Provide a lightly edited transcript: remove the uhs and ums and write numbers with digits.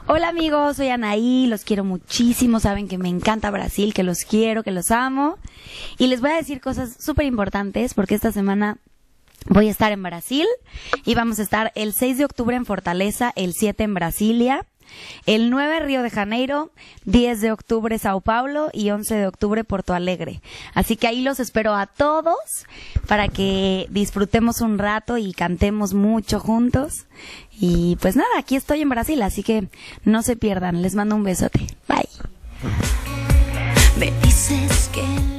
Hola amigos, soy Anaí, los quiero muchísimo, saben que me encanta Brasil, que los quiero, que los amo. Y les voy a decir cosas súper importantes porque esta semana voy a estar en Brasil y vamos a estar el 6 de octubre en Fortaleza, el 7 en Brasilia, el 9 Río de Janeiro, 10 de octubre Sao Paulo y 11 de octubre Porto Alegre. Así que ahí los espero a todos para que disfrutemos un rato y cantemos mucho juntos. Y pues nada, aquí estoy en Brasil, así que no se pierdan. Les mando un besote. Bye. Me dices que